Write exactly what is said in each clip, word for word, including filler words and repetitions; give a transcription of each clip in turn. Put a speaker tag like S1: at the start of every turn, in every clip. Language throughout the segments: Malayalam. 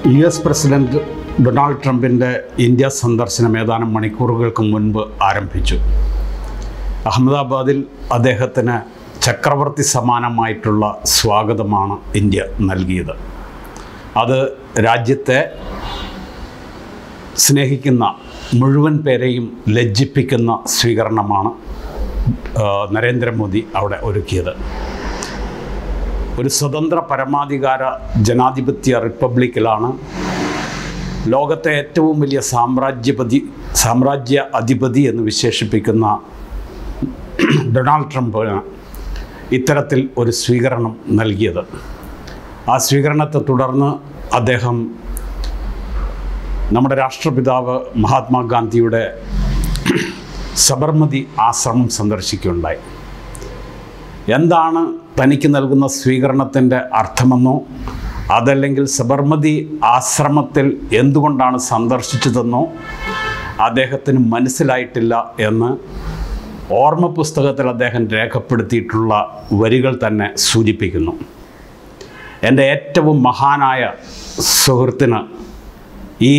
S1: യു എസ് പ്രസിഡന്റ് ഡൊണാൾഡ് ട്രംപിൻ്റെ ഇന്ത്യ സന്ദർശനം ഏതാനും മണിക്കൂറുകൾക്ക് മുൻപ് ആരംഭിച്ചു. അഹമ്മദാബാദിൽ അദ്ദേഹത്തിന് ചക്രവർത്തി സമാനമായിട്ടുള്ള സ്വാഗതമാണ് ഇന്ത്യ നൽകിയത്. അത് രാജ്യത്തെ സ്നേഹിക്കുന്ന മുഴുവൻ പേരെയും ലജ്ജിപ്പിക്കുന്ന സ്വീകരണമാണ് നരേന്ദ്രമോദി അവിടെ ഒരുക്കിയത്. ഒരു സ്വതന്ത്ര പരമാധികാര ജനാധിപത്യ റിപ്പബ്ലിക്കിലാണ് ലോകത്തെ ഏറ്റവും വലിയ സാമ്രാജ്യപതി സാമ്രാജ്യ അധിപതി എന്ന് വിശേഷിപ്പിക്കുന്ന ഡൊണാൾഡ് ട്രംപിന് ഇത്തരത്തിൽ ഒരു സ്വീകരണം നൽകിയത്. ആ സ്വീകരണത്തെ തുടർന്ന് അദ്ദേഹം നമ്മുടെ രാഷ്ട്രപിതാവ് മഹാത്മാഗാന്ധിയുടെ സബർമതി ആശ്രമം സന്ദർശിക്കുകയുണ്ടായി. എന്താണ് തനിക്ക് നൽകുന്ന സ്വീകരണത്തിൻ്റെ അർത്ഥമെന്നോ അതല്ലെങ്കിൽ സബർമതി ആശ്രമത്തിൽ എന്തുകൊണ്ടാണ് സന്ദർശിച്ചതെന്നോ അദ്ദേഹത്തിന് മനസ്സിലായിട്ടില്ല എന്ന് ഓർമ്മ പുസ്തകത്തിൽ അദ്ദേഹം രേഖപ്പെടുത്തിയിട്ടുള്ള വരികൾ തന്നെ സൂചിപ്പിക്കുന്നു. എൻ്റെ ഏറ്റവും മഹാനായ സുഹൃത്തിന് ഈ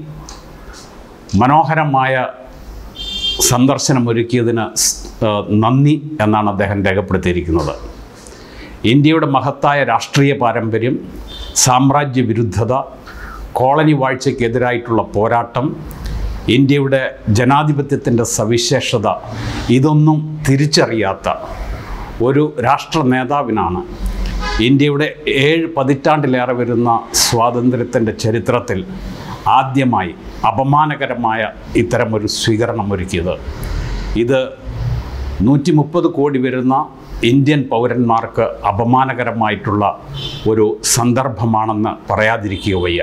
S1: മനോഹരമായ സന്ദർശനമൊരുക്കിയതിന് നന്ദി എന്നാണ് അദ്ദേഹം രേഖപ്പെടുത്തിയിരിക്കുന്നത്. ഇന്ത്യയുടെ മഹത്തായ രാഷ്ട്രീയ പാരമ്പര്യം, സാമ്രാജ്യ വിരുദ്ധത, കോളനി വാഴ്ചയ്ക്കെതിരായിട്ടുള്ള പോരാട്ടം, ഇന്ത്യയുടെ ജനാധിപത്യത്തിൻ്റെ സവിശേഷത ഇതൊന്നും തിരിച്ചറിയാത്ത ഒരു രാഷ്ട്ര നേതാവിനാണ് ഇന്ത്യയുടെ ഏഴ് പതിറ്റാണ്ടിലേറെ വരുന്ന സ്വാതന്ത്ര്യത്തിൻ്റെ ചരിത്രത്തിൽ ആദ്യമായി അപമാനകരമായ ഇത്തരമൊരു സ്വീകരണം ഒരുക്കിയത്. ഇത് നൂറ്റി മുപ്പത് കോടി വരുന്ന ഇന്ത്യൻ പൗരന്മാർക്ക് അപമാനകരമായിട്ടുള്ള ഒരു സന്ദർഭമാണെന്ന് പറയാതിരിക്കുക വയ്യ.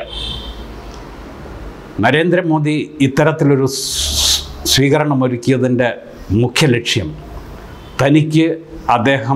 S1: നരേന്ദ്രമോദി ഇത്തരത്തിലൊരു സ്വീകരണമൊരുക്കിയതിൻ്റെ മുഖ്യ ലക്ഷ്യം തനിക്ക് അദ്ദേഹം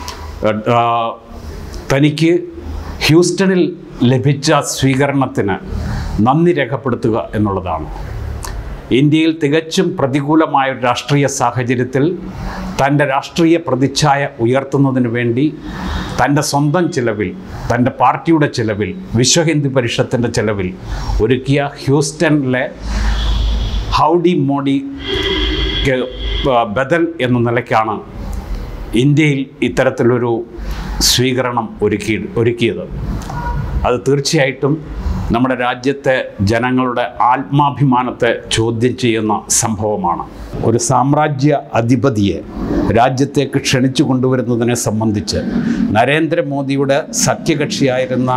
S1: തനിക്ക് ഹ്യൂസ്റ്റണിൽ ലഭിച്ച സ്വീകരണത്തിന് നന്ദി രേഖപ്പെടുത്തുക എന്നുള്ളതാണ്. ഇന്ത്യയിൽ തികച്ചും പ്രതികൂലമായ ഒരു രാഷ്ട്രീയ സാഹചര്യത്തിൽ തൻ്റെ രാഷ്ട്രീയ പ്രതിച്ഛായ ഉയർത്തുന്നതിന് വേണ്ടി തൻ്റെ സ്വന്തം ചിലവിൽ, തൻ്റെ പാർട്ടിയുടെ ചിലവിൽ, വിശ്വ ഹിന്ദു പരിഷത്തിൻ്റെ ചിലവിൽ ഒരുക്കിയ ഹ്യൂസ്റ്റണിലെ ഹൗഡി മോഡിക്ക് ബദൽ എന്ന നിലയ്ക്കാണ് ഇന്ത്യയിൽ ഇത്തരത്തിലൊരു സ്വീകരണം ഒരുക്കി ഒരുക്കിയത്. അത് തീർച്ചയായിട്ടും നമ്മുടെ രാജ്യത്തെ ജനങ്ങളുടെ ആത്മാഭിമാനത്തെ ചോദ്യം ചെയ്യുന്ന സംഭവമാണ്. ഒരു സാമ്രാജ്യ അധിപതിയെ രാജ്യത്തേക്ക് ക്ഷണിച്ചു കൊണ്ടുവരുന്നതിനെ സംബന്ധിച്ച് നരേന്ദ്രമോദിയുടെ സഖ്യകക്ഷിയായിരുന്ന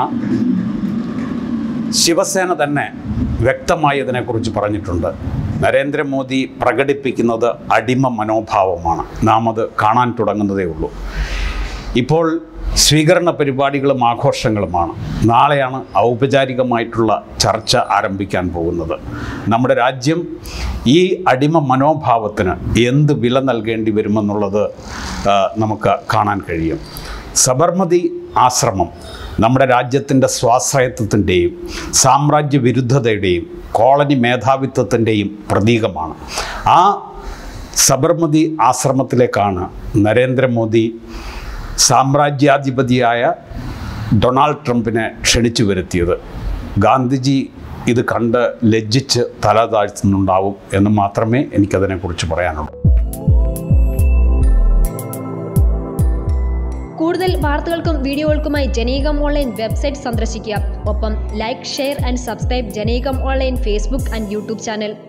S1: ശിവസേന തന്നെ വ്യക്തമായി ഇതിനെക്കുറിച്ച് പറഞ്ഞിട്ടുണ്ട്. നരേന്ദ്രമോദി പ്രകടിപ്പിക്കുന്നത് അടിമ മനോഭാവമാണ്. നാം അത് കാണാൻ തുടങ്ങുന്നതേ ഉള്ളൂ. ഇപ്പോൾ സ്വീകരണ പരിപാടികളും ആഘോഷങ്ങളുമാണ്. നാളെയാണ് ഔപചാരികമായിട്ടുള്ള ചർച്ച ആരംഭിക്കാൻ പോകുന്നത്. നമ്മുടെ രാജ്യം ഈ അടിമ മനോഭാവത്തിന് എന്ത് വില നൽകേണ്ടി വരുമെന്നുള്ളത് നമുക്ക് കാണാൻ കഴിയും. സബർമതി ആശ്രമം നമ്മുടെ രാജ്യത്തിൻ്റെ സ്വാശ്രയത്വത്തിൻ്റെയും സാമ്രാജ്യ വിരുദ്ധതയുടെയും കോളനി മേധാവിത്വത്തിൻ്റെയും പ്രതീകമാണ്. ആ സബർമതി ആശ്രമത്തിലേക്കാണ് നരേന്ദ്രമോദി സാമ്രാജ്യാധിപതിയായ ഡൊണാൾഡ് ട്രംപിനെ ക്ഷണിച്ചു വരുത്തിയത്. ഗാന്ധിജി ഇത് കണ്ട് ലജ്ജിച്ച് തല താഴ്ത്തുന്നുണ്ടാവും എന്ന് മാത്രമേ എനിക്കതിനെക്കുറിച്ച് പറയാനുള്ളൂ.
S2: കൂടുതൽ വാർത്തകൾക്കും വീഡിയോകൾക്കുമായി ജനീകം ഓൺലൈൻ വെബ്സൈറ്റ് സന്ദർശിക്കുക. ഒപ്പം ലൈക്ക്, ഷെയർ ആൻഡ് സബ്സ്ക്രൈബ് ജനീകം online Facebook and YouTube channel.